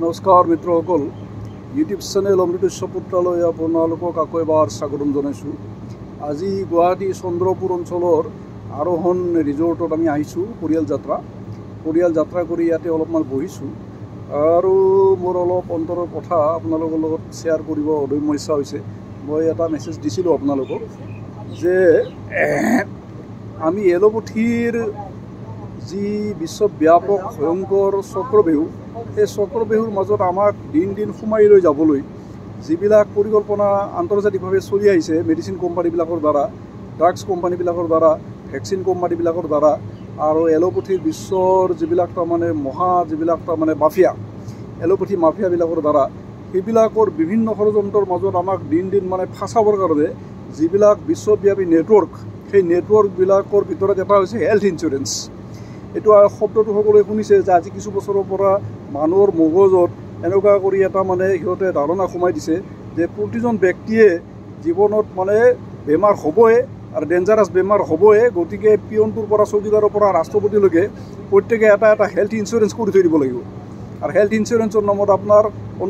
নমস্কাৰ মিত্ৰসকল, YouTube channel অমৃতেশ্বৰ পুত্ৰালৈ আপোনালোকক আকৌ এবাৰ স্বাগতম জনাইছোঁ। আজি গুৱাহাটী চন্দ্ৰপুৰ অঞ্চলৰ আৰোহণ ৰিজৰ্টত আমি আহিছোঁ পৰিয়াল যাত্ৰা কৰি ইয়াতে অলপমান বহিছোঁ আৰু মোৰ অলপ অন্তৰৰ কথা আপোনালোকৰ লগত শ্বেয়াৰ কৰিব অদম্য ইচ্ছা হৈছে। মই এটা মেছেজ দিছিলোঁ আপোনালোকক যে আমি এলোপেথিৰ যি বিশ্বব্যাপক ভয়ংকৰ চক্ৰবেহু, এই চক্ৰবেহুৰ মাজত আমাক দিন সোমাই লৈ যাবলৈ যিবিলাক পৰিকল্পনা আন্তৰ্জাতিকভাৱে চলি আহিছে, মেডিচিন কোম্পানীবিলাকৰ দ্বাৰা, ড্ৰাগছ কোম্পানীবিলাকৰ দ্বাৰা, ভেকচিন কোম্পানীবিলাকৰ দ্বাৰা আৰু এলোপেথিৰ বিশ্বৰ যিবিলাক যিবিলাক মাফিয়া, এলোপেথি মাফিয়াবিলাকৰ দ্বাৰা, সেইবিলাকৰ বিভিন্ন ষড়যন্ত্ৰৰ মাজত আমাক দিন ফাঁচাবৰ কাৰণে যিবিলাক বিশ্বব্যাপী নেটৱৰ্ক, সেই নেটৱৰ্কবিলাকৰ ভিতৰত এটা হৈছে হেল্থ ইঞ্চুৰেঞ্চ। এইটো শব্দটো সকলোৱে শুনিছে যে আজি কিছু বছৰৰ পৰা মানুহৰ মগজত এনেকুৱা কৰি এটা সিহঁতে ধাৰণা সোমাই দিছে যে প্ৰতিজন ব্যক্তিয়ে জীৱনত বেমাৰ হ'বই আৰু ডেঞ্জাৰাছ বেমাৰ হ'বই। গতিকে পিয়নটোৰ পৰা চৌকিদাৰৰ পৰা ৰাষ্ট্ৰপতিলৈকে প্ৰত্যেকে এটা হেল্থ ইঞ্চুৰেঞ্চ কৰি থৈ দিব লাগিব। আৰু হেল্থ ইঞ্চুৰেঞ্চৰ নামত আপোনাৰ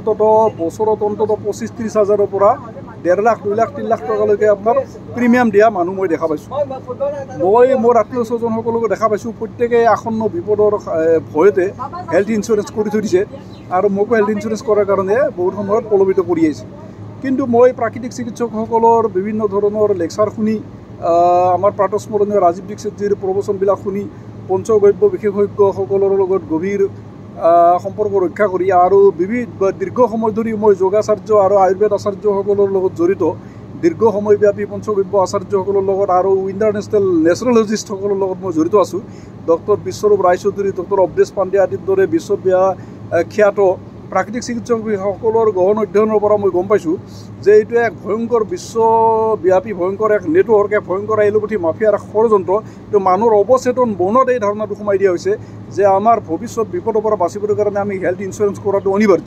বছৰত 25-30 হাজাৰৰ পৰা 1.5 লাখ 2 লাখ 3 লাখ টকালৈকে আপোনাৰ প্ৰিমিয়াম দিয়া মানুহ মই দেখা পাইছোঁ। মই মোৰ আত্মীয় স্বজনসকলকো দেখা পাইছোঁ, প্ৰত্যেকে আসন্ন বিপদৰ ভয়তে হেল্থ ইঞ্চুৰেঞ্চ কৰি থৈ দিছে আৰু মোকো হেল্থ ইঞ্চুৰেঞ্চ কৰাৰ কাৰণে বহুত সময়ত প্ৰলোভিত কৰি আহিছে। কিন্তু মই প্ৰাকৃতিক চিকিৎসকসকলৰ বিভিন্ন ধৰণৰ লেকচাৰ শুনি, আমাৰ প্ৰাতঃস্মৰণীয় ৰাজীৱ দীক্ষিতজীৰ প্ৰবচনবিলাক শুনি, পঞ্চগব্য বিশেষজ্ঞসকলৰ লগত গভীৰ সম্পৰ্ক ৰক্ষা কৰি আৰু দীৰ্ঘ সময় ধৰি মই যোগাচাৰ্য আৰু আয়ুৰ্বেদ আচাৰ্যসকলৰ লগত জড়িত, দীৰ্ঘ সময়ব্যাপী পঞ্চগব্য আচাৰ্যসকলৰ লগত আৰু ইণ্টাৰনেশ্যনেল নেচাৰেলজিষ্টসকলৰ লগত মই জড়িত আছোঁ। ডক্টৰ বিশ্বৰূপ ৰায়চৌধুৰী, ডক্টৰ অৱধেশ পাণ্ডে আদিৰ দৰে বিশ্বখ্যাত প্ৰাকৃতিক চিকিৎসকসকলৰ গহন অধ্যয়নৰ পৰা মই গম পাইছোঁ যে এইটো এক ভয়ংকৰ বিশ্বব্যাপী ভয়ংকৰ এক নেটৱৰ্ক, এক ভয়ংকৰ এলোপেথি মাফিয়াৰ এক ষড়যন্ত্ৰ। তো মানুহৰ অৱচেতন মনত এই ধাৰণাটো সোমাই দিয়া হৈছে যে আমাৰ ভৱিষ্যত বিপদৰ পৰা বাচিবৰ কাৰণে আমি হেল্থ ইঞ্চুৰেঞ্চ কৰাটো অনিবাৰ্য।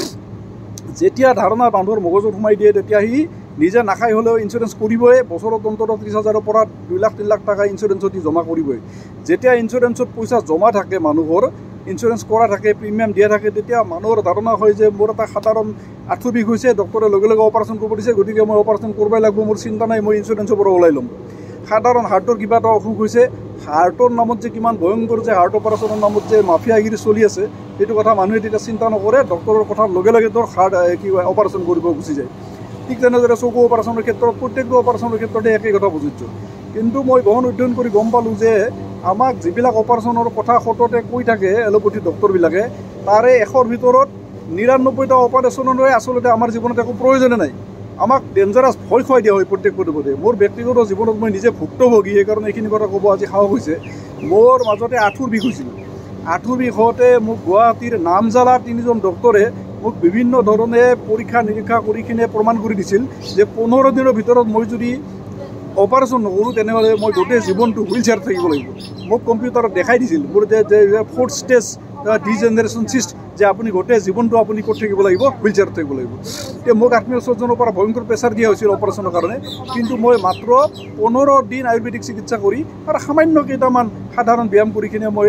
যেতিয়া ধাৰণা মানুহৰ মগজত সোমাই দিয়ে তেতিয়া সি নিজে নাখাই হ'লেও ইঞ্চুৰেঞ্চ কৰিবই। বছৰত 30 হাজাৰৰ পৰা 2 লাখ 3 লাখ টকা ইঞ্চুৰেঞ্চত জমা কৰিবই। যেতিয়া ইঞ্চুৰেঞ্চত পইচা জমা থাকে, মানুহৰ ইঞ্চুৰেঞ্চ কৰা থাকে, প্ৰিমিয়াম দিয়া থাকে, তেতিয়া মানুহৰ ধাৰণা হয় যে মোৰ এটা সাধাৰণ আঁঠুৰ বিষ হৈছে, ডক্টৰে লগে লগে অপাৰেশ্যন কৰিব দিছে, গতিকে মই অপাৰেশ্যন কৰিবই লাগিব, মোৰ চিন্তা নাই, মই ইঞ্চুৰেঞ্চৰ পৰা ওলাই ল'ম। সাধাৰণ হাৰ্টৰ কিবা এটা অসুখ হৈছে, হাৰ্টৰ নামত যে কিমান ভয়ংকৰ যে হাৰ্ট অপাৰেশ্যনৰ নামত যে মাফিয়াগিৰি চলি আছে, সেইটো কথা মানুহে তেতিয়া চিন্তা নকৰে, ডক্টৰৰ কথাৰ লগে লগে হাৰ্ট অপাৰেশ্যন কৰিব গুচি যায়। ঠিক তেনেদৰে চকু অপাৰেশ্যনৰ ক্ষেত্ৰত, প্ৰত্যেকটো অপাৰেশ্যনৰ ক্ষেত্ৰতে একেই কথা প্ৰযোজ্য। কিন্তু মই গহন অধ্যয়ন কৰি গম পালোঁ যে আমাক যিবিলাক অপাৰেশ্যনৰ কথা সততে কৈ থাকে এলোপেথি ডক্টৰবিলাকে, তাৰে 100ৰ ভিতৰত 99টা অপাৰেশ্যনৰে আচলতে আমাৰ জীৱনত একো প্ৰয়োজনে নাই। আমাক ডেঞ্জাৰাছ ভয় খুৱাই দিয়া হয় প্ৰত্যেক পদে। মোৰ ব্যক্তিগত জীৱনত মই নিজে ভুক্তভোগী, সেইকাৰণে এইখিনি কথা ক'ব আজি সাহস হৈছে। মোৰ মাজতে আঁঠুৰ বিষ হৈছিল। আঁঠুৰ বিষ হওঁতে মোক গুৱাহাটীৰ নামজ্বালা 3জন ডক্টৰে মোক বিভিন্ন ধৰণে পৰীক্ষা নিৰীক্ষা কৰি কিনে প্ৰমাণ কৰি দিছিল যে 15 দিনৰ ভিতৰত মই যদি অপাৰেশ্যন নকৰোঁ তেনেহ'লে মই গোটেই জীৱনটো হুইল চেয়াৰত থাকিব লাগিব। মোক কম্পিউটাৰত দেখাই দিছিল মোৰ যে 4th ষ্টেজ ডিজেনেৰেশ্যন চিষ্ট, যে আপুনি গোটেই জীৱনটো আপুনি ক'ত থাকিব লাগিব, হুইল চেয়াৰত থাকিব লাগিব। এতিয়া মোক আত্মীয় স্বজনৰ পৰা ভয়ংকৰ প্ৰেছাৰ দিয়া হৈছিল অপাৰেশ্যনৰ কাৰণে, কিন্তু মই মাত্ৰ 15 দিন আয়ুৰ্বেদিক চিকিৎসা কৰি আৰু সামান্য কেইটামান সাধাৰণ ব্যায়াম কৰি কিনে মই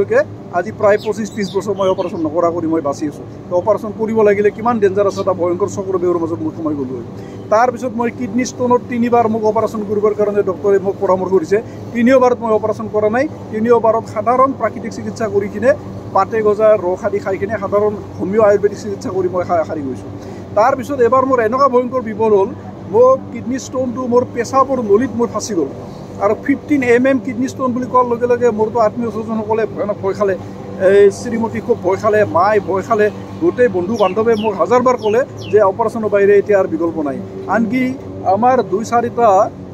আজি প্ৰায় 25-30 বছৰ মই অপাৰেশ্যন নকৰা কৰি মই বাচি আছোঁ। তো অপাৰেশ্যন কৰিব লাগিলে কিমান ডেঞ্জাৰাছ এটা ভয়ংকৰ চক্ৰবেহুৰ মাজত মই সোমাই গ'লোঁ। তাৰপিছত মই কিডনী ষ্ট'নত 3বাৰ মোক অপাৰেশ্যন কৰিবৰ কাৰণে ডক্টৰে মোক পৰামৰ্শ কৰিছে। 3বাৰত মই অপাৰেশ্যন কৰা নাই, 3বাৰত সাধাৰণ প্ৰাকৃতিক চিকিৎসা কৰি কিনে পাতে গজা ৰস আদি খাই কিনে সাধাৰণ হোমিঅ' আয়ুৰ্বেদিক চিকিৎসা কৰি মই সাৰি গৈছোঁ। তাৰপিছত এবাৰ মোৰ এনেকুৱা ভয়ংকৰ বিপদ হ'ল, মোক কিডনী ষ্ট'নটো মোৰ পেচাবৰ নলীত মোৰ ফাঁচি গ'ল আৰু 15 mm কিডনী ষ্ট'ন বুলি কোৱাৰ লগে লগে মোৰতো আত্মীয় স্বজনসকলে ভয়ানক ভয় খালে, এই শ্ৰীমতী খুব ভয় খালে, মায়ে ভয় খালে, গোটেই বন্ধু বান্ধৱে মোক হাজাৰবাৰ ক'লে যে অপাৰেশ্যনৰ বাহিৰে এতিয়া আৰু বিকল্প নাই। আনকি আমাৰ 2-4টা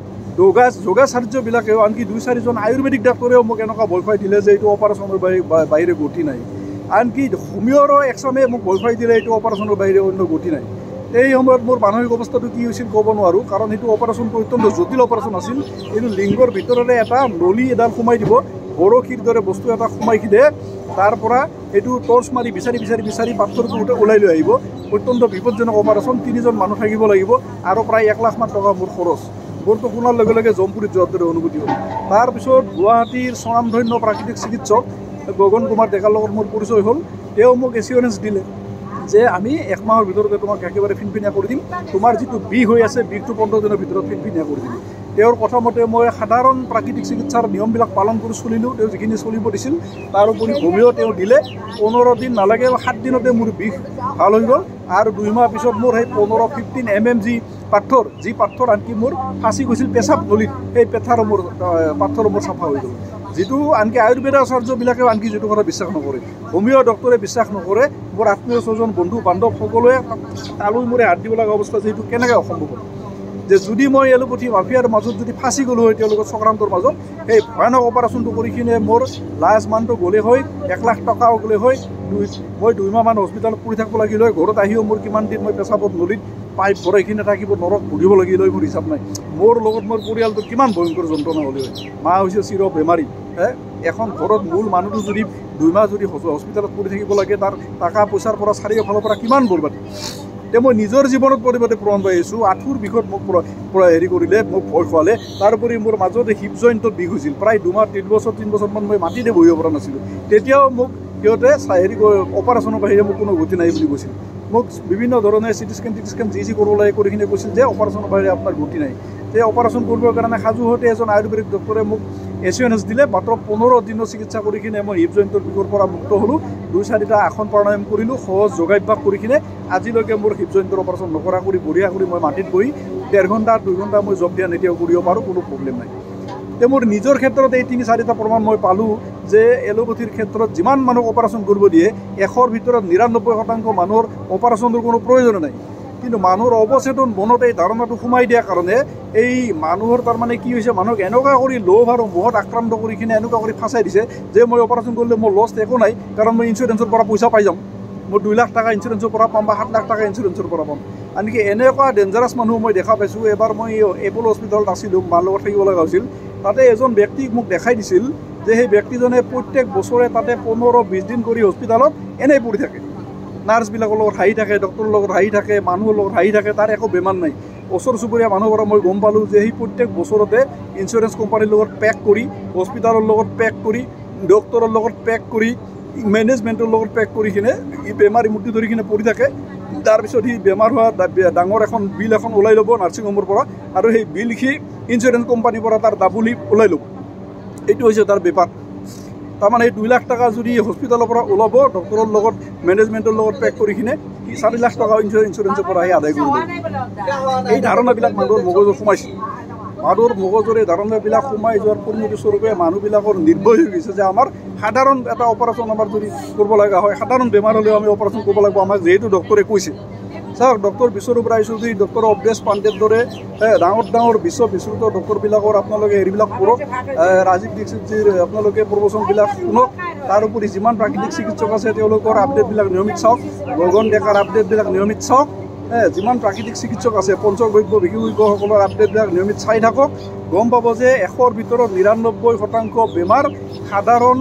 যোগাচাৰ্যবিলাকেও, আনকি 2-4জন আয়ুৰ্বেদিক ডাক্তৰেও মোক এনেকুৱা ভয় খুৱাই দিলে যে এইটো অপাৰেশ্যনৰ বাহিৰে গতি নাই। আনকি হোমিঅ'ৰ এক্সামে মোক ভয় খুৱাই দিলে এইটো অপাৰেশ্যনৰ বাহিৰে অন্য গতি নাই। এই সময়ত মোৰ মানসিক অৱস্থাটো কি হৈছিল ক'ব নোৱাৰোঁ, কাৰণ সেইটো অপাৰেশ্যনটো অত্যন্ত জটিল অপাৰেশ্যন আছিল। এইটো লিংগৰ ভিতৰতে এটা নলী এডাল সোমাই দিব, বৰশীৰ দৰে বস্তু এটা সোমাই কিনে তাৰ পৰা এইটো টৰ্চ মাৰি বিচাৰি পাথৰটো ওলাই লৈ আহিব। অত্যন্ত বিপদজনক অপাৰেশ্যন, 3জন মানুহ থাকিব লাগিব আৰু প্ৰায় 1 লাখ মান টকা মোৰ খৰচ। মোৰতো শুনাৰ লগে লগে জমপুৰীত যোৱাৰ দৰে অনুভূতি হ'ল। তাৰপিছত গুৱাহাটীৰ স্বনামধন্য প্ৰাকৃতিক চিকিৎসক গগন কুমাৰ ডেকাৰ লগত মোৰ পৰিচয় হ'ল। তেওঁ মোক এচিউৰেঞ্চ দিলে যে আমি 1 মাহৰ ভিতৰতে তোমাক একেবাৰে ফিনফিনীয়া কৰি দিম, তোমাৰ যিটো বিষ হৈ আছে বিষটো 15 দিনৰ ভিতৰত ফিনফিনীয়া কৰি দিম। তেওঁৰ কথামতে মই সাধাৰণ প্ৰাকৃতিক চিকিৎসাৰ নিয়মবিলাক পালন কৰি চলিলোঁ। তেওঁ যিখিনি চলিব দিছিল তাৰোপৰি হোমিও তেওঁ দিলে। 15 দিন নালাগে 7 দিনতে মোৰ বিষ ভাল হৈ গ'ল। আৰু 2 মাহ পিছত মোৰ সেই 15 mm যি পাথৰ আনকি মোৰ ফাঁচি গৈছিল পেচাব নলীত, সেই পাথৰ মোৰ চাফা হৈ গ'ল। যিটো আনকি আয়ুৰ্বেদাচাৰ্যবিলাকেও আনকি যিটো কথা বিশ্বাস নকৰে, হোমিও ডক্টৰে বিশ্বাস নকৰে। মোৰ আত্মীয় স্বজন বন্ধু বান্ধৱ সকলোৱে তালৈ মোৰে হাত দিব লগা অৱস্থা, যিটো কেনেকৈ অসম্ভৱ হ'ল। যে যদি মই এলোপেথি মাফিয়াৰ মাজত যদি ফাঁচি গ'লোঁ হয়, তেওঁলোকৰ চক্ৰান্তৰ মাজত, সেই ভয়ানক অপাৰেশ্যনটো কৰি কিনে মোৰ লাজ মানটো গ'লে হয়, 1 লাখ টকাও গ'লে হয়। মই 2 মাহমান হস্পিটেলত পৰি থাকিব লাগিল হয়। ঘৰত আহিও মোৰ কিমান দিন মই পেচাবত নলীত পাইপ ভৰাই কিনে থাকিব, নৰক ভুগিব লাগিল হয়, মোৰ হিচাপ নাই। মোৰ লগত মোৰ পৰিয়ালটোৰ কিমান ভয়ংকৰ যন্ত্ৰণা হ'লে হয়। মা হৈছে চিৰ বেমাৰী। এখন ঘৰত মূল মানুহটো যদি 2 মাহ যদি হস্পিটেলত পৰি থাকিব লাগে, তাৰ টকা পইচাৰ পৰা চাৰিওফালৰ পৰা কিমান বৰবাদ। এতিয়া মই নিজৰ জীৱনত পৰিৱৰ্তে প্ৰমাণ পাই আছোঁ। আঁঠুৰ বিষত মোক হেৰি কৰিলে, মোক ভয় খোৱালে। তাৰোপৰি মোৰ মাজতে হিপ জইণ্টত বিষ হৈছিল। প্ৰায় 2 মাহ 3 বছৰমান মই মাটিতে বহিব পৰা নাছিলোঁ। তেতিয়াও মোক সিহঁতে হেৰি অপাৰেশ্যনৰ বাহিৰে মোক কোনো গতি নাই বুলি কৈছিল। মোক বিভিন্ন ধৰণে চিটি স্কেন যি কৰিব লাগে কৰি কিনে কৈছিল যে অপাৰেশ্যনৰ বাহিৰে আপোনাৰ গতি নাই। সেই অপাৰেশ্যন কৰিবৰ কাৰণে সাজু হওঁতে এজন আয়ুৰ্বেদিক ডক্টৰে মোক এছুৰেঞ্চ দিলে। মাত্ৰ 15 দিনৰ চিকিৎসা কৰি কিনে মই হিপ জইণ্টৰ বিষৰ পৰা মুক্ত হ'লোঁ। 2-4টা আসন প্ৰাণায়াম কৰিলোঁ, সহজ যোগাভ্যাস কৰি কিনে আজিলৈকে মোৰ হিপ জইণ্টৰ অপাৰেশ্যন নকৰা কৰি বঢ়িয়া কৰি মই মাটিত বহি 1.5 ঘণ্টা 2 ঘণ্টা মই জব দিয়া এতিয়াও কৰিব পাৰোঁ, কোনো প্ৰব্লেম নাই। তে মোৰ নিজৰ ক্ষেত্ৰত এই 3-4টা প্ৰমাণ মই পালোঁ যে এলোপেথিৰ ক্ষেত্ৰত যিমান মানুহক অপাৰেশ্যন কৰিব দিয়ে, 100ৰ ভিতৰত 99% মানুহৰ অপাৰেশ্যনৰ কোনো প্ৰয়োজন নাই। কিন্তু মানুহৰ অৱচেতন মনত এই ধাৰণাটো সোমাই দিয়াৰ কাৰণে এই মানুহৰ তাৰমানে কি হৈছে, মানুহক এনেকুৱা কৰি লোভ আৰু মোহত আক্ৰান্ত কৰি কিনে এনেকুৱা কৰি ফাঁচাই দিছে যে মই অপাৰেশ্যন কৰিলে মোৰ লছ একো নাই, কাৰণ মই ইঞ্চুৰেঞ্চৰ পৰা পইচা পাই যাম। মই 2 লাখ টকা ইঞ্চুৰেঞ্চৰ পৰা পাম বা 7 লাখ টকা ইঞ্চুৰেঞ্চৰ পৰা পাম। আনকি এনেকুৱা ডেঞ্জাৰাছ মানুহ মই দেখা পাইছোঁ। এবাৰ মই এপল হস্পিটেলত আছিলোঁ, মাৰ লগত থাকিব লগা হৈছিল। তাতে এজন ব্যক্তিক মোক দেখাই দিছিল যে সেই ব্যক্তিজনে প্ৰত্যেক বছৰে তাতে 15-20 দিন কৰি হস্পিটেলত এনেই পৰি থাকে। নাৰ্ছবিলাকৰ লগত হাঁহি থাকে, ডক্টৰৰ লগত হাঁহি থাকে, মানুহৰ লগত হাঁহি থাকে, তাৰ একো বেমাৰ নাই। ওচৰ চুবুৰীয়া মানুহৰ পৰা মই গম পালোঁ যে সেই প্ৰত্যেক বছৰতে ইঞ্চুৰেঞ্চ কোম্পানীৰ লগত পেক কৰি, হস্পিটেলৰ লগত পেক কৰি, ডক্টৰৰ লগত পেক কৰি, মেনেজমেণ্টৰ লগত পেক কৰি কিনে ই বেমাৰী মূৰ্তি ধৰি কিনে পৰি থাকে। তাৰপিছত সি বেমাৰ হোৱা ডাঙৰ এখন বিল এখন ওলাই ল'ব নাৰ্ছিং হোমৰ পৰা, আৰু সেই বিল সি ইঞ্চুৰেঞ্চ কোম্পানীৰ পৰা তাৰ ডাবুলি ওলাই ল'ব। এইটো হৈছে তাৰ বেপাৰ। তাৰমানে এই 2 লাখ টকা যদি হস্পিটেলৰ পৰা ওলাব, ডক্টৰৰ লগত মেনেজমেণ্টৰ লগত পেক কৰি কিনে সি 4 লাখ টকা ইঞ্চুৰেঞ্চৰ পৰা আহি আদায় কৰিব। এই ধাৰণাবিলাক মানুহৰ মগজত সোমাইছে। মানুহৰ মগজৰ এই ধাৰণাবিলাক সোমাই যোৱাৰ পৰিণতিস্বৰূপে মানুহবিলাকৰ নিৰ্ভয় হৈ গৈছে যে আমাৰ সাধাৰণ এটা অপাৰেশ্যন আমাৰ যদি কৰিব লগা হয়, সাধাৰণ বেমাৰ হ'লেও আমি অপাৰেশ্যন কৰিব লাগিব, আমাক যিহেতু ডক্টৰে কৈছে। চাওক, ডক্টৰ বিশ্বৰূপ ৰায়চৌধুৰী, ডক্টৰ অৱধেশ পাণ্ডেৰ দৰে ডাঙৰ বিশ্ববিশ্ৰুত ডক্টৰবিলাকৰ আপোনালোকে হেৰিবিলাক পঢ়ক, ৰাজীৱ দীক্ষিতজীৰ আপোনালোকে প্ৰবচনবিলাক শুনক। তাৰোপৰি যিমান প্ৰাকৃতিক চিকিৎসক আছে তেওঁলোকৰ আপডেটবিলাক নিয়মিত চাওক, গগন ডেকাৰ আপডেটবিলাক নিয়মিত চাওক। যিমান প্ৰাকৃতিক চিকিৎসক আছে, পঞ্চগব্য বিশেষজ্ঞসকলৰ আপডেটবিলাক নিয়মিত চাই থাকক। গম পাব যে 100ৰ ভিতৰত 99% বেমাৰ সাধাৰণ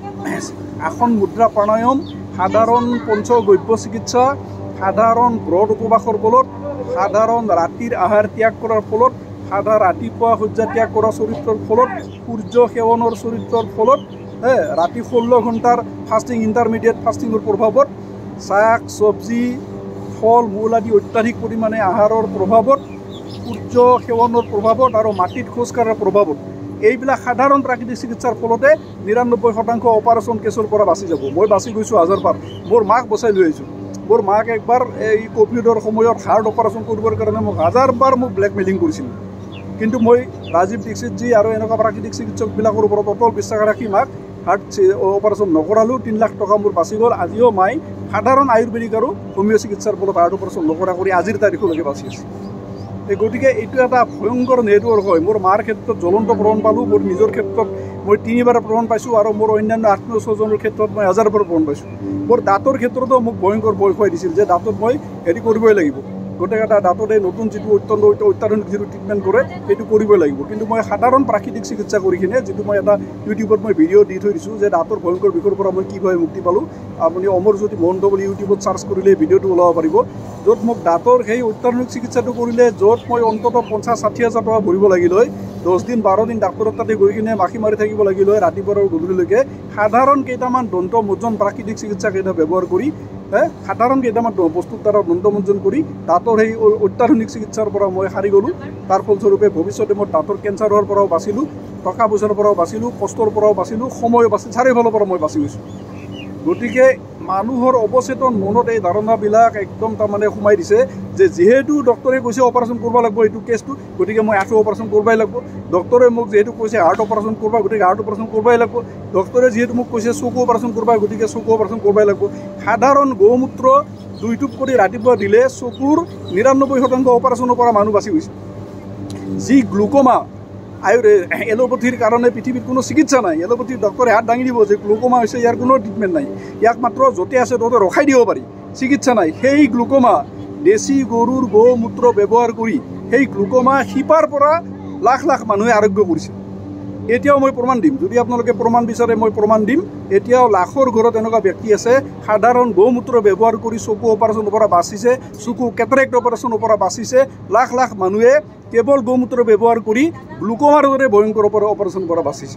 আসন মুদ্ৰা প্ৰাণায়াম, সাধাৰণ পঞ্চগব্য চিকিৎসা, সাধাৰণ ব্ৰত উপবাসৰ ফলত, সাধাৰণ ৰাতিৰ আহাৰ ত্যাগ কৰাৰ ফলত, সাধাৰণ ৰাতিপুৱা শয্যা ত্যাগ কৰা চৰিত্ৰৰ ফলত, সূৰ্য সেৱনৰ চৰিত্ৰৰ ফলত, ৰাতি 16 ঘণ্টাৰ ফাষ্টিং ইণ্টাৰমিডিয়েট ফাষ্টিঙৰ প্ৰভাৱত, শাক চব্জি ফল মূল আদি অত্যাধিক পৰিমাণে আহাৰৰ প্ৰভাৱত, সূৰ্য সেৱনৰ প্ৰভাৱত আৰু মাটিত খোজ কঢ়াৰ প্ৰভাৱত, এইবিলাক সাধাৰণ প্ৰাকৃতিক চিকিৎসাৰ ফলতে 99% অপাৰেশ্যন কেছৰ পৰা বাচি যাব। মই বাচি গৈছোঁ 1000 বাৰ। মোৰ মাক বচাই লৈ আহিছোঁ। মোৰ মাক একবাৰ এই ক'ভিডৰ সময়ত হাৰ্ট অপাৰেশ্যন কৰিবৰ কাৰণে মোক 1000 বাৰ মোক ব্লেকমেইলিং কৰিছিল। কিন্তু মই ৰাজীৱ দীক্ষিতজী আৰু এনেকুৱা প্ৰাকৃতিক চিকিৎসকবিলাকৰ ওপৰত অটল বিশ্বাস ৰাখি মাক হাৰ্ট অপাৰেশ্যন নকৰালোঁ। 3 লাখ টকা মোৰ বাচি গ'ল। আজিও মাই সাধাৰণ আয়ুৰ্বেদিক আৰু হোমিও চিকিৎসাৰ ফলত হাৰ্ট অপাৰেশ্যন নকৰা কৰি আজিৰ তাৰিখলৈকে বাচি আছে। গতিকে এইটো এটা ভয়ংকৰ নেটৱৰ্ক হয়। মোৰ মাৰ ক্ষেত্ৰত জ্বলন্ত প্ৰমাণ পালোঁ, মোৰ নিজৰ ক্ষেত্ৰত মই 3বাৰ প্ৰমাণ পাইছোঁ, আৰু মোৰ অন্যান্য আত্মীয় স্বজনৰ ক্ষেত্ৰত মই 1000 বাৰ প্ৰমাণ পাইছোঁ। মোৰ দাঁতৰ ক্ষেত্ৰতো মোক ভয়ংকৰ ভয় খুৱাই দিছিল যে দাঁতত মই হেৰি কৰিবই লাগিব, গোটেইকেইটা দাঁততে নতুন যিটো অত্যাধুনিক যিটো ট্ৰিটমেণ্ট কৰে সেইটো কৰিবই লাগিব। কিন্তু মই সাধাৰণ প্ৰাকৃতিক চিকিৎসা কৰি কিনে, যিটো মই এটা ইউটিউবত মই ভিডিঅ' দি থৈ দিছোঁ যে দাঁতৰ ভয়ংকৰ বিষৰ পৰা মই কিভাৱে মুক্তি পালোঁ। আপুনি অমৰজ্যোতি মহন্ত বুলি ইউটিউবত চাৰ্চ কৰিলে ভিডিঅ'টো ওলাব পাৰিব, য'ত মোক দাঁতৰ সেই অত্যাধুনিক চিকিৎসাটো কৰিলে, য'ত মই অন্ততঃ 50-60 হাজাৰ টকা ভৰিব লাগিল হয়। 10 দিন 12 দিন ডাক্তৰৰ তাতে গৈ কিনে মাখি মাৰি থাকিব লাগিল হয় ৰাতিপুৱা আৰু গধূলিলৈকে। সাধাৰণ কেইটামান দন্ত মোজন প্ৰাকৃতিক চিকিৎসা কেইটা ব্যৱহাৰ কৰি সাধাৰণ কেইটামান বস্তুৰ দ্বাৰা দণ্ডমঞ্জন কৰি দাঁতৰ সেই অত্যাধুনিক চিকিৎসাৰ পৰা মই সাৰি গ'লোঁ। তাৰ ফলস্বৰূপে ভৱিষ্যতে মই দাঁতৰ কেঞ্চাৰৰ পৰাও বাচিলোঁ, টকা পইচাৰ পৰাও বাচিলোঁ, কষ্টৰ পৰাও বাচিলোঁ, সময়ো বাচি চাৰিওফালৰ পৰা মই বাচি গৈছোঁ। গতিকে মানুহৰ অৱচেতন মনত এই ধাৰণাবিলাক একদম তাৰমানে সোমাই দিছে যে যিহেতু ডক্টৰে কৈছে অপাৰেশ্যন কৰিব লাগিব এইটো কেছটো, গতিকে মই আঁঠু অপাৰেশ্যন কৰিবই লাগিব। ডক্টৰে মোক যিহেতু কৈছে হাৰ্ট অপাৰেশ্যন কৰিব, গতিকে হাৰ্ট অপাৰেশ্যন কৰিবই লাগিব। ডক্টৰে যিহেতু মোক কৈছে চকু অপাৰেশ্যন কৰিব, গতিকে চকু অপাৰেশ্যন কৰিবই লাগিব। সাধাৰণ গৌমূত্ৰ 2 টোপ কৰি ৰাতিপুৱা দিলে চকুৰ 99% অপাৰেশ্যনৰ পৰা মানুহ বাচি গৈছে। যি গ্লুক'মা এলোপেথিৰ কাৰণে পৃথিৱীত কোনো চিকিৎসা নাই। এলোপেথিৰ ডক্টৰে হাত দাঙি দিব যে গ্লুক'মা হৈছে, ইয়াৰ কোনো ট্ৰিটমেণ্ট নাই, ইয়াক মাত্ৰ য'তে আছে ত'তে ৰখাই দিব পাৰি, চিকিৎসা নাই। সেই গ্লুক'মা দেশী গৰুৰ গৌমূত্ৰ ব্যৱহাৰ কৰি সেই গ্লুক'মা শিপাৰ পৰা লাখ লাখ মানুহে আৰোগ্য কৰিছে। এতিয়াও মই প্ৰমাণ দিম, যদি আপোনালোকে প্ৰমাণ বিচাৰে মই প্ৰমাণ দিম। এতিয়াও লাখৰ ঘৰত এনেকুৱা ব্যক্তি আছে সাধাৰণ গৌমূত্ৰ ব্যৱহাৰ কৰি চকু অপাৰেশ্যনৰ পৰা বাচিছে, চকু কেটাৰেক্ট অপাৰেশ্যনৰ পৰা বাচিছে। লাখ লাখ মানুহে কেৱল গৌমূত্ৰ ব্যৱহাৰ কৰি গ্লুক'মাৰ দৰে ভয়ংকৰ অপাৰেশ্যনৰ পৰা বাচিছে।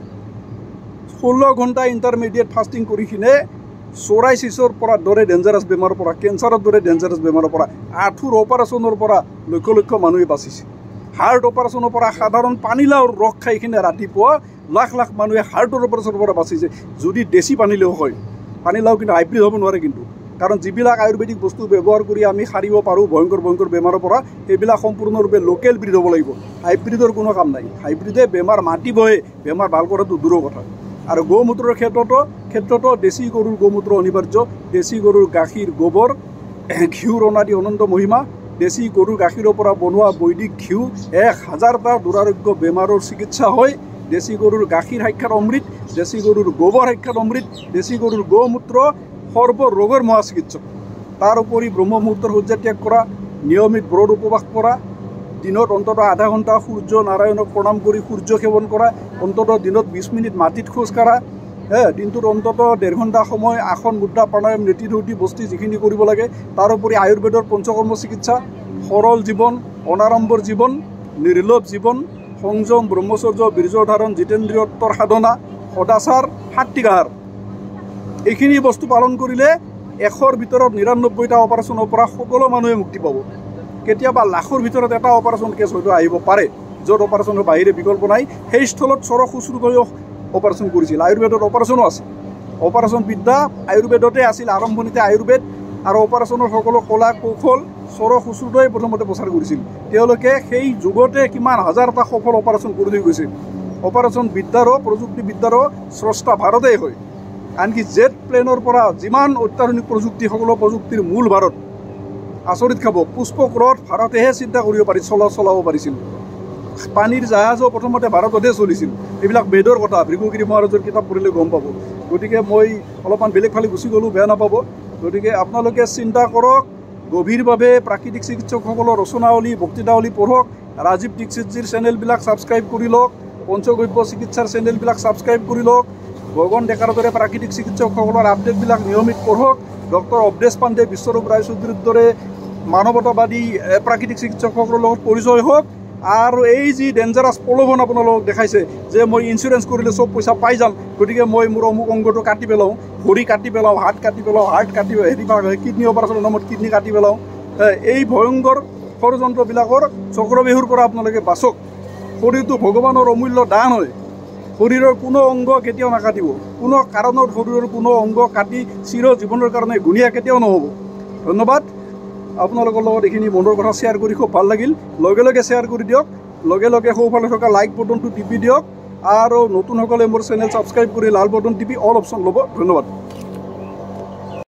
16 ঘণ্টা ইণ্টাৰমিডিয়েট ফাষ্টিং কৰি কিনে চৰাইচিছৰ পৰা দৰে ডেঞ্জাৰাছ বেমাৰৰ পৰা, কেঞ্চাৰৰ দৰে ডেঞ্জাৰাছ বেমাৰৰ পৰা, আঁঠুৰ অপাৰেশ্যনৰ পৰা লক্ষ লক্ষ মানুহে বাচিছে। হাৰ্ট অপাৰেশ্যনৰ পৰা সাধাৰণ পানীলাওৰ ৰস খাই কিনে ৰাতিপুৱা লাখ লাখ মানুহে হাৰ্টৰ অপাৰেশ্যনৰ পৰা বাচিছে। যদি দেশী পানীলাও হয়, পানীলাও কিন্তু হাইব্ৰিড হ'ব নোৱাৰে কিন্তু, কাৰণ যিবিলাক আয়ুৰ্বেদিক বস্তু ব্যৱহাৰ কৰি আমি সাৰিব পাৰোঁ ভয়ংকৰ ভয়ংকৰ বেমাৰৰ পৰা, সেইবিলাক সম্পূৰ্ণৰূপে লোকেল ব্ৰিড হ'ব লাগিব। হাইব্ৰিডৰ কোনো কাম নাই। হাইব্ৰিডে বেমাৰ মাতিবহে, বেমাৰ ভাল কৰাটো দূৰৰ কথা। আৰু গৌমূত্ৰৰ ক্ষেত্ৰতো দেশী গৰুৰ গৌমূত্ৰ অনিবাৰ্য। দেশী গৰুৰ গাখীৰ, গোবৰ, ঘিউৰ অনাদি অনন্ত মহিমা। দেশী গৰুৰ গাখীৰৰ পৰা বনোৱা বৈদিক ঘিউ 1000টা দুৰাৰোগ্য বেমাৰৰ চিকিৎসা হয়। দেশী গৰুৰ গাখীৰ সাক্ষাৎ অমৃত, দেশী গৰুৰ গোবৰ সাক্ষাৎ অমৃত, দেশী গৰুৰ গৌমূত্ৰ সৰ্বৰোগৰ মহাচিকিৎসক। তাৰ উপৰি ব্ৰহ্ম মুহূৰ্তৰ শয্যা ত্যাগ কৰা, নিয়মিত ব্ৰত উপবাস কৰা, দিনত অন্ততঃ আধা ঘণ্টা সূৰ্য নাৰায়ণক প্ৰণাম কৰি সূৰ্য সেৱন কৰা, অন্ততঃ দিনত 20 মিনিট মাটিত খোজ কাঢ়া, দিনটোত অন্ততঃ 1.5 ঘণ্টা সময় আসন, মুদ্ৰা, প্ৰাণায়াম, নীতি নৈতি বস্তি যিখিনি কৰিব লাগে। তাৰোপৰি আয়ুৰ্বেদৰ পঞ্চকৰ্ম চিকিৎসা, সৰল জীৱন, অনাড়ম্বৰ জীৱন, নিৰ্লোভ জীৱন, সংযম, ব্ৰহ্মচৰ্য, বীৰ্য ধাৰণ, জিতেন্দ্ৰিয়ত্বৰ সাধনা, সদাচাৰ, সাত্বিক আহাৰ, এইখিনি বস্তু পালন কৰিলে 100ৰ ভিতৰত 99টা অপাৰেশ্যনৰ পৰা সকলো মানুহে মুক্তি পাব। কেতিয়াবা লাখৰ ভিতৰত এটা অপাৰেশ্যন কেছ হয়তো আহিব পাৰে, য'ত অপাৰেশ্যনৰ বাহিৰে বিকল্প নাই। সেই স্থলত চৰক শুশ্ৰূষাও অপাৰেশ্যন কৰিছিল। আয়ুৰ্বেদত অপাৰেশ্যনো আছে। অপাৰেশ্যন বিদ্যা আয়ুৰ্বেদতে আছিল, আৰম্ভণিতে আয়ুৰ্বেদ আৰু অপাৰেশ্যনৰ সকলো কলা কৌশল চৰক শুশ্ৰূষাই প্ৰথমতে প্ৰচাৰ কৰিছিল। তেওঁলোকে সেই যুগতে কিমান হাজাৰটা সফল অপাৰেশ্যন কৰি থৈ গৈছে। অপাৰেশ্যন বিদ্যাৰো প্ৰযুক্তিবিদ্যাৰো স্ৰষ্টা ভাৰতেই হয়। আনকি জেট প্লেনৰ পৰা যিমান অত্যাধুনিক প্ৰযুক্তি, সকলো প্ৰযুক্তিৰ মূল ভাৰত। আচৰিত খাব, পুষ্পক ৰথ ভাৰতেহে চিন্তা কৰিব চলাব পাৰিছিল। পানীৰ জাহাজো প্ৰথমতে ভাৰততহে চলিছিল। এইবিলাক বেদৰ কথা, ভৃগুগিৰি মহাৰাজৰ কিতাপ পঢ়িলে গম পাব। গতিকে মই অলপমান বেলেগ ফালে গুচি গ'লোঁ, বেয়া নাপাব। গতিকে আপোনালোকে চিন্তা কৰক গভীৰভাৱে, প্ৰাকৃতিক চিকিৎসকসকলৰ ৰচনাৱলী, বক্তৃতাৱলী পঢ়ক, ৰাজীৱ দীক্ষিতজীৰ চেনেলবিলাক ছাবস্ক্ৰাইব কৰি লওক, পঞ্চগব্য চিকিৎসাৰ চেনেলবিলাক ছাবস্ক্ৰাইব কৰি লওক, গগন ডেকাৰ দৰে প্ৰাকৃতিক চিকিৎসকসকলৰ আপডেটবিলাক নিয়মিত পঢ়ক, ডক্টৰ অৱধেশ পাণ্ডে, বিশ্বৰূপ ৰায়চৌধুৰীৰ দৰে মানৱতাবাদী প্ৰাকৃতিক চিকিৎসকসকলৰ লগত পৰিচয় হওক। আৰু এই যি ডেঞ্জাৰাছ প্ৰলোভন আপোনালোকক দেখাইছে যে মই ইঞ্চুৰেঞ্চ কৰিলে চব পইচা পাই যাম, গতিকে মই মোৰ অমুক অংগটো কাটি পেলাওঁ, ভৰি কাটি পেলাওঁ, হাত কাটি পেলাওঁ, হাৰ্ট কাটি কিডনী অপাৰেশ্যনৰ নামত কিডনী কাটি পেলাওঁ, এই ভয়ংকৰ ষড়যন্ত্ৰবিলাকৰ চক্ৰবেহুৰ পৰা আপোনালোকে বাচক। শৰীৰটো ভগৱানৰ অমূল্য দান হয়। শৰীৰৰ কোনো অংগ কেতিয়াও নাকাটিব। কোনো কাৰণত শৰীৰৰ কোনো অংগ কাটি চিৰ জীৱনৰ কাৰণে গুণীয়া কেতিয়াও নহ'ব। ধন্যবাদ। আপোনালোকৰ লগত এইখিনি মনৰ কথা শ্বেয়াৰ কৰি খুব ভাল লাগিল। লগে লগে শ্বেয়াৰ কৰি দিয়ক, লগে লগে সোঁফালে থকা লাইক বটনটো টিপি দিয়ক, আৰু নতুনসকলে মোৰ চেনেল ছাবস্ক্ৰাইব কৰি লাল বটন টিপি অল অপশ্যন ল'ব। ধন্যবাদ।